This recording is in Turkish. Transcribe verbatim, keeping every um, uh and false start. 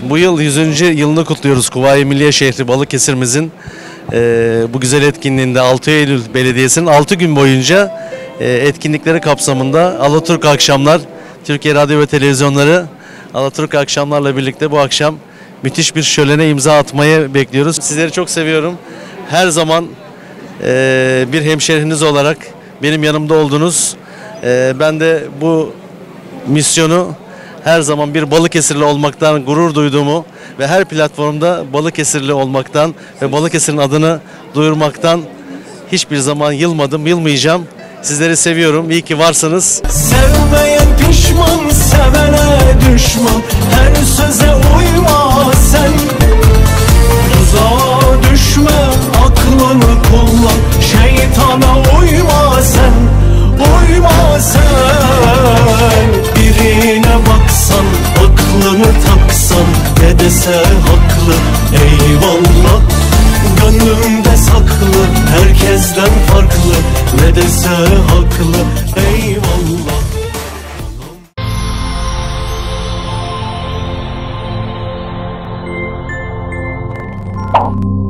Bu yıl yüzüncü yılını kutluyoruz Kuvayi Milliye Şehri Balıkesir'imizin e, bu güzel etkinliğinde altı Eylül Belediyesi'nin altı gün boyunca e, etkinlikleri kapsamında Alaturk Akşamlar, Türkiye Radyo ve Televizyonları Alaturk Akşamlarla birlikte bu akşam müthiş bir şölene imza atmayı bekliyoruz. Sizleri çok seviyorum. Her zaman e, bir hemşehriniz olarak benim yanımda oldunuz. E, ben de bu misyonu her zaman bir Balıkesirli olmaktan gurur duyduğumu ve her platformda Balıkesirli olmaktan ve Balıkesir'in adını duyurmaktan hiçbir zaman yılmadım, yılmayacağım. Sizleri seviyorum. İyi ki varsınız. Sevmeyen pişman, sevene düşman. Her söze uyma sen. Tuzağa düşme, aklını kullan. Şeytana uyma sen. Uyma sen. Birine baksan, aklını taksan, ne dese haklı, eyvallah. Gönlümde saklı, herkesten farklı, ne dese haklı, eyvallah.